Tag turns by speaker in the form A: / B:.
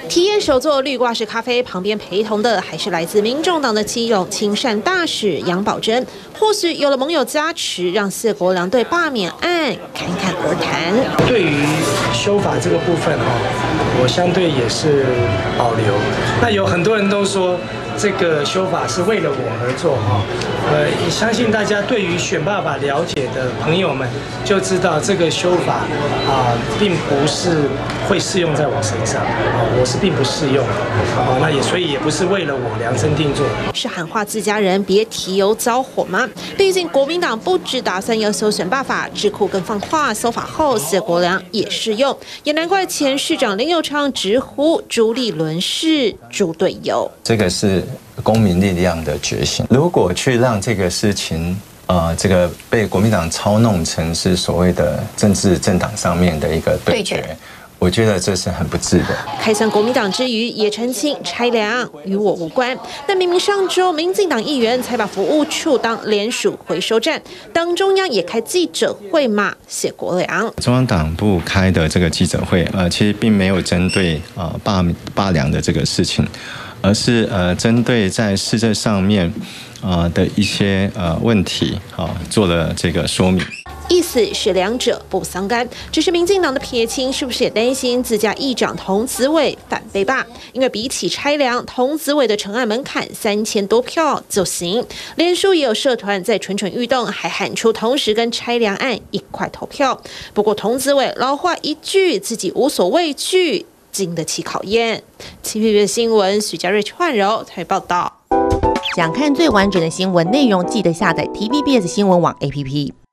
A: 体验手做绿挂式咖啡，旁边陪同的还是来自民众党的基隆亲善大使杨宝珍。或许有了盟友加持，让谢国良对罢免案侃侃而谈。
B: 对于修法这个部分我相对也是保留。那有很多人都说这个修法是为了我而做相信大家对于选爸爸了解的朋友们就知道这个修法并不是会适用在我身上我是并不适用那也所以也不是为了我量身定做。
A: 是喊话自家人别提油遭火吗？毕竟国民党不只打算要修选罢法，智库更放话修法后谢国良也适用，也难怪前市长林右昌直呼朱立伦是猪队友。
C: 这个是公民力量的觉醒。如果去让这个事情，这个被国民党操弄成是所谓的政党上面的一个对决，我觉得这是很不智的。
A: 开箱国民党之余，也澄清拆梁与我无关。但明明上周民进党议员才把服务处当联署回收站，党中央也开记者会骂谢国良。
C: 中央党部开的这个记者会，其实并没有针对罢梁的这个事情。而是针对在市政上面的一些问题做了这个说明。
A: 意思是两者不相干，只是民进党的撇清是不是也担心自家议长童子伟反被罢？因为比起拆梁，童子伟的成案门槛3000多票就行。脸书也有社团在蠢蠢欲动，还喊出同时跟拆梁案一块投票。不过童子伟老话一句，自己无所畏惧，经得起考验。TVB 新闻许家瑞、焕柔台报道。
D: 想看最完整的新闻内容，记得下载 TVBS 新闻网 APP。